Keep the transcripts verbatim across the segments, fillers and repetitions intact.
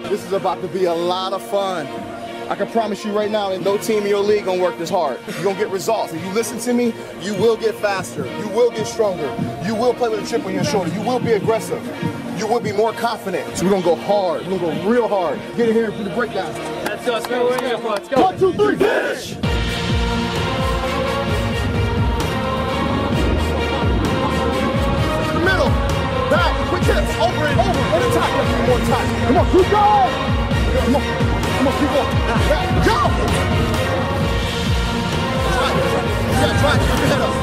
This is about to be a lot of fun. I can promise you right now, and no team in your league gonna work this hard. You're gonna get results. If you listen to me, you will get faster. You will get stronger. You will play with a chip on your shoulder. You will be aggressive. You will be more confident. So we're gonna go hard. We're gonna go real hard. Get in here and do the breakdown. Let's go, let's go, let's go, let's go. One, two, three, finish! Middle, back, quick hips, over and over, and attack one more time. Come on, keep going! Come on, come on, keep going. Back, go! Try it, yeah, try it, keep your head up.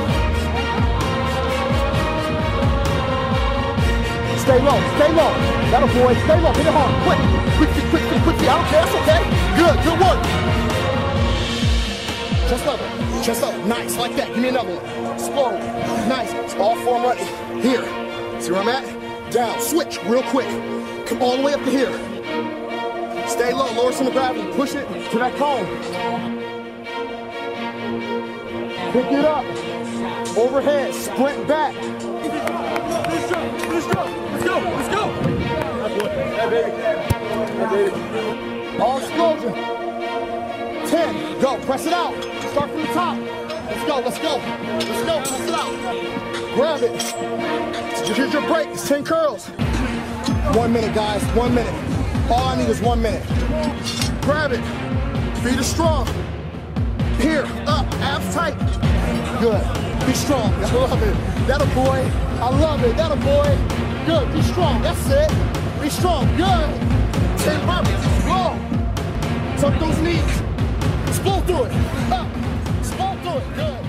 Stay low, stay low. That'll boy, stay low, hit it hard, quick. Quick, quick, quick, quick, I don't care, it's okay. Good, good work. Chest level, chest level, nice, like that. Give me another one. Explode, nice. It's all form right here. See where I'm at? Down, switch, real quick. Come all the way up to here. Stay low, lower center of gravity, push it to that cone. Pick it up, overhead, sprint back. Let's go, let's go, let's go, let's go. Hey, baby. Hey, baby. All explosion. ten, go, press it out. Start from the top. Let's go, let's go. Let's go, press it out. Grab it. Here's your break, it's ten curls. One minute, guys, one minute. All I need is one minute. Grab it. Feet are strong. Here, up, abs tight. Good. Be strong. I love it. That'll boy. I love it. That'll boy. Good. Be strong. That's it. Be strong. Good. ten burpees. Explode. Tuck those knees. Explode through it. Up. Explode through it. Good.